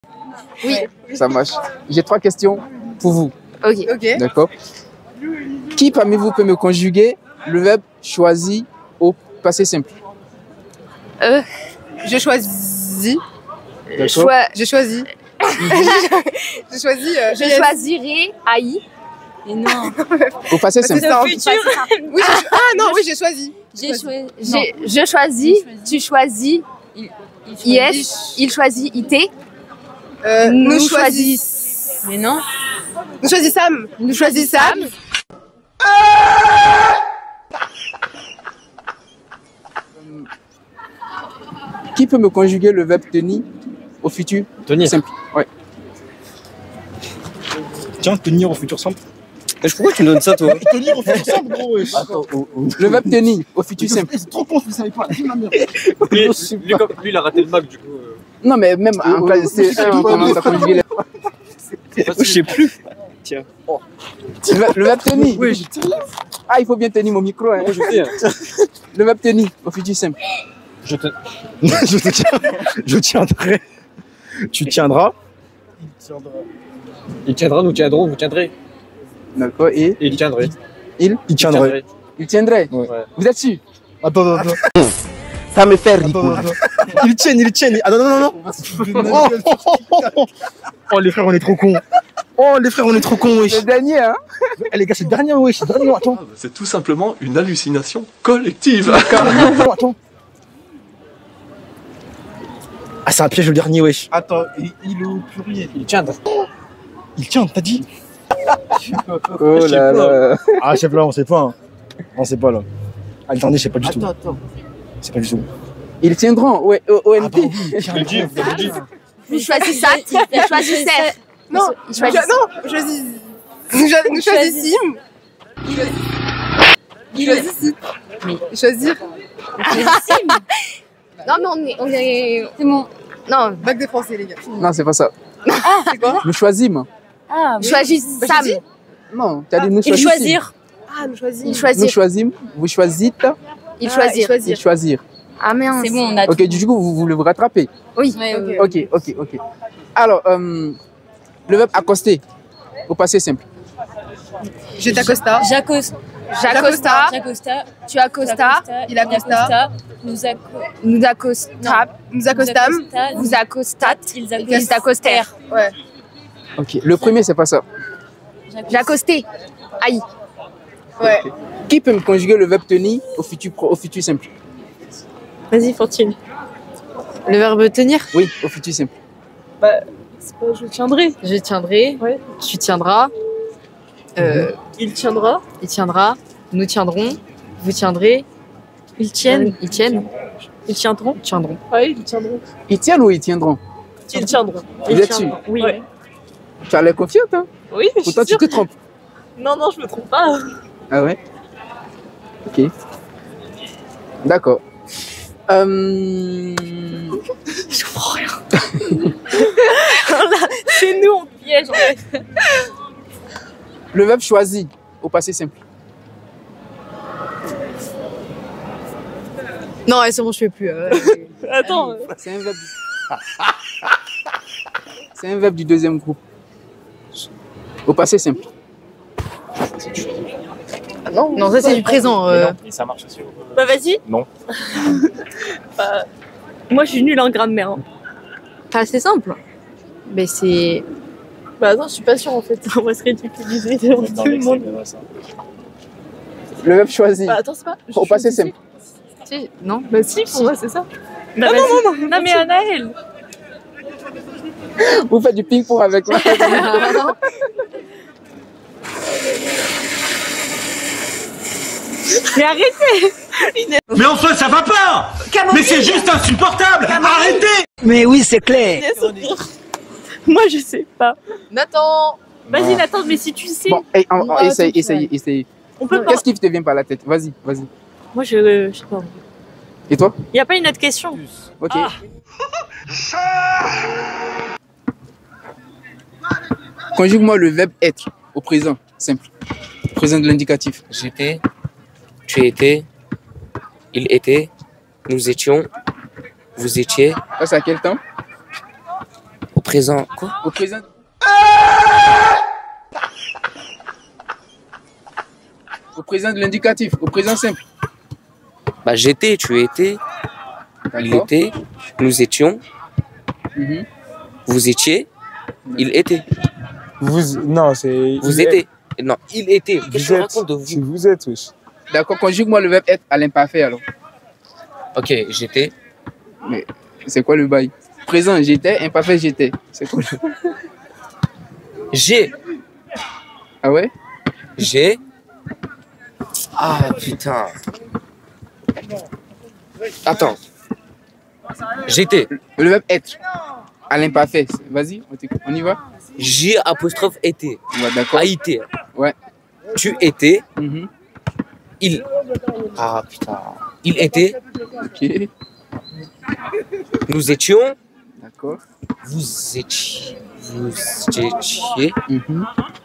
Oui. Ça marche. J'ai 3 questions pour vous. Ok. D'accord. Qui parmi vous peut me conjuguer le verbe choisi au passé simple? Je choisis. D'accord. Je choisis. Je choisis. Je choisirai AI. Et non. Au passé simple. C'est en futur. Oui, oui, j'ai choisi. Je choisis. Tu choisis. IS. Il choisit IT. Nous choisissons. Mais non. Nous choisissons. Nous choisissons. Qui peut me conjuguer le verbe tenir au futur Tenir. simple? Ouais. Tiens, tenir au futur simple. Mais pourquoi tu me donnes ça, toi? Tenir au futur simple, gros. Attends, Le verbe tenir au futur simple. C'est trop con, je ne savais pas. Dis ma mère. lui, il a raté le Mac, du coup. Non, mais même en classe C1, on commence à conjuguer les... Je sais plus. Tiens. Le verbe tenir. Oui, je tiens. Ah, il faut bien tenir mon micro. Hein. Je sais. Le verbe tenir au futur simple. Je te tiens. Je tiendrai. Tu tiendras. Il tiendra, nous tiendrons, vous tiendrez. D'accord. Et Il tiendrait. il tiendrait. Il tiendrait. Ouais. Vous êtes sûr? Attends. Ça me fait rire. Ils tiennent. Ah non. Oh, les frères, on est trop cons. Wesh. Le dernier, hein? Eh, les gars, c'est le dernier, wesh. C'est le dernier, attends. C'est tout simplement une hallucination collective. Attends. Ah, c'est un piège le dernier, wesh. Attends, il est au pluriel. Il tiendra. Il tient, t'as dit? Oh là là. Ah, chef, là, on sait pas. Hein. On sait pas, là. Alterné, je sais pas du tout. Attends. C'est pas du tout. Ils tiendront. Ouais, OMT. Nous choisissons. Il choisit Serre. Non, Il choisit. nous choisissons. Choisir. Non, mais on est. C'est bon. Non. Bac de français, les gars. Non, c'est pas ça. C'est quoi? Nous choisissons. Ah, choisis Sam. Non, tu as dit nous Il choisissons. choisir. Ah, nous choisissons. Il Nous choisit. choisissons. Vous choisissez. Il choisit. Il choisir. Ah merde. C'est bon, on a. Ok, du coup, vous voulez vous rattraper. Oui. Ok. Alors, le verbe accoster au passé simple. Je t'accosta. J'accosta. Tu accosta. Il accosta. Nous accostâmes. Nous accostâmes. Vous accostâtes. Ils accostèrent. Ouais. Ok, le premier, c'est pas ça. J'accostais. Aïe. Ouais. Qui peut me conjuguer le verbe tenir au futur simple? Vas-y, Fantine. Le verbe tenir? Oui, au futur simple. C'est pas je tiendrai. Je tiendrai. Ouais. Tu tiendras. Il tiendra. Il tiendra. Nous tiendrons. Vous tiendrez. Ils tiennent. Ils tiennent. Ils tiendront. Ils tiendront. Oui, ils tiendront. Ils tiennent ou ils tiendront? Ils tiendront. Vous êtes sûr? Oui. Ouais. Tu as l'air confiante, hein? Oui, je suis Pourtant, tu sûre. te trompes. Non, je me trompe pas. Ah ouais? Ok. D'accord. Je comprends rien. Là, c'est nous, on piège en fait. Le verbe choisi au passé simple. Non, c'est bon, je fais plus. Attends. C'est un verbe. C'est un verbe du deuxième groupe. Au passé simple. Non, ça c'est du présent. Et ça marche aussi. Bah vas-y. Non. Moi je suis nulle en grammaire. Hein. Pas assez simple. Mais c'est. Bah non, je suis pas sûre en fait. On va se ridiculiser devant tout le monde. Le verbe choisi Bah attends, c'est pas. au passé simple. Non. Bah si, pour moi c'est ça. Bah, non, mais Anaël. Vous faites du ping-pong avec moi. Mais arrêtez. Mais enfin, ça va pas! Mais c'est juste insupportable! Arrêtez! Mais oui, c'est clair. Moi je sais pas. Nathan. Vas-y Nathan, mais si tu sais. Bon, essaye. On peut pas. Qu'est-ce qui te vient par la tête? Vas-y. Moi je sais pas. Et toi? Y a pas une autre question? Ok. Ah. Conjugue-moi le verbe être au présent simple. Présent de l'indicatif. J'étais, tu étais, il était, nous étions, vous étiez. Ça, c'est à quel temps? Au présent. Quoi? Au présent. Au présent de l'indicatif, au présent simple. Bah, j'étais, tu étais, il était, nous étions, vous étiez, il était. Non, c'est. Vous étiez. Non, il était. Qu'est-ce que Vous je êtes. raconte de vous? Si vous êtes, wesh. D'accord, conjugue-moi le verbe être à l'imparfait alors. Ok, j'étais. Mais c'est quoi le bail? Présent, j'étais, imparfait, j'étais. C'est quoi le... J'ai. Ah ouais? J'ai. Ah putain. Attends. J'étais. Le verbe être à l'imparfait. Vas-y, on y va? J apostrophe était. Ouais, d'accord. A-I-T. Ouais. Tu étais. Mhm. Il. Ah putain. Il était. Ok. Nous étions. D'accord. Vous étiez. Vous étiez. Mhm.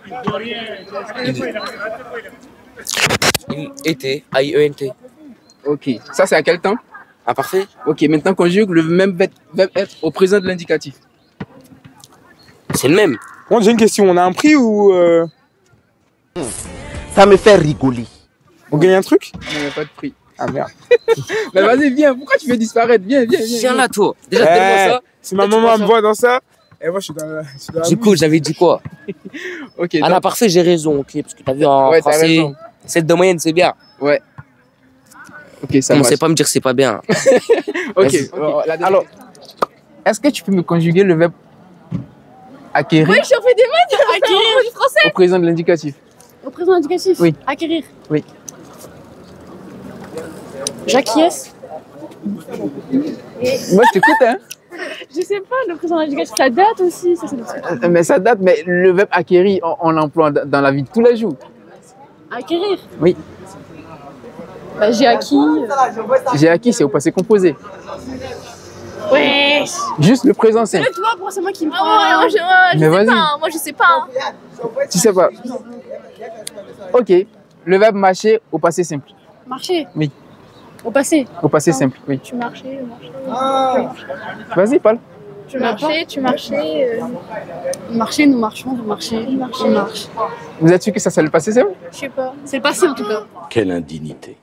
Il était. A-I-E-N-T. Ok. Ça, c'est à quel temps? Ah, parfait. Ok, maintenant conjugue le même verbe être au présent de l'indicatif. C'est le même. Bon, j'ai une question. On a un prix ou. Ça me fait rigoler. On gagne un truc? Non, il n'y a pas de prix. Ah merde. Mais vas-y, viens. Pourquoi tu veux disparaître? Viens. Viens là, toi. Déjà, donne-moi ça. Si ma maman me voit dans ça, et moi je suis dans la. Du coup, j'avais dit quoi? Ok. Ah, là, parfait, j'ai raison, ok. Parce que t'as vu en Ouais, t'as français, raison. 7 de moyenne, c'est bien. Ouais. Ok, ça Commencez marche. pas à me dire c'est pas bien. Ok. Vas-y. Alors, est-ce que tu peux me conjuguer le verbe acquérir Oui, j'en fais des maths. Acquérir du français. au présent de l'indicatif? Au présent indicatif. Oui. Acquérir. Oui. J'acquiesce. Moi, je t'écoute, hein. Je sais pas, le présent indicatif, ça date aussi. Ça, Mais ça date, mais le verbe acquérir, on l'emploie dans la vie de tous les jours. Acquérir. Oui. Bah, j'ai acquis. J'ai acquis, c'est au passé composé. Ouais. Juste le présent simple. Mais toi, pour c'est moi qui me prends. Moi, je Mais sais vas-y. pas. Hein. Moi, je sais pas. Hein. Tu sais pas. Ok. Le verbe marcher au passé simple. Marcher. Oui. Au passé. Au passé simple, oui. Tu marchais. Vas-y, parle. Tu marchais. Marcher, nous marchons, vous marchez. On marche. Vous êtes sûr que ça, c'est le passé simple? Je sais pas. C'est le passé en tout cas. Quelle indignité.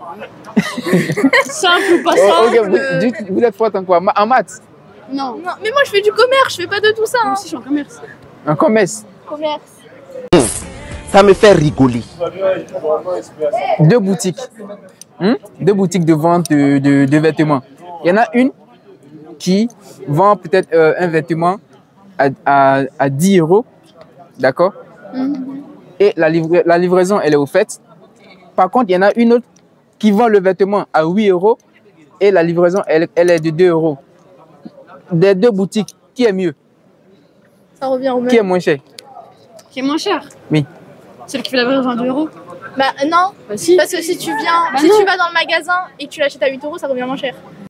Simple ou pas Oh, ok, simple. vous êtes forte en quoi? En maths? Non. Mais moi, je fais du commerce. Je fais pas de tout ça. Hein. Si, je suis en commerce. En commerce? Commerce. Ça me fait rigoler. Deux boutiques. Deux boutiques de vente de vêtements. Il y en a une qui vend peut-être un vêtement à 10 €, d'accord? Et la livraison, elle est offerte. Par contre, il y en a une autre qui vend le vêtement à 8 € et la livraison, elle est de 2 €. Des deux boutiques, qui est mieux? Ça revient au même. Qui est moins cher? Qui est moins cher? Oui. Celle qui fait la livraison à 2 €. Bah non, Bah si. parce que si tu viens, Bah si non. tu vas dans le magasin et que tu l'achètes à 8 €, ça revient moins cher.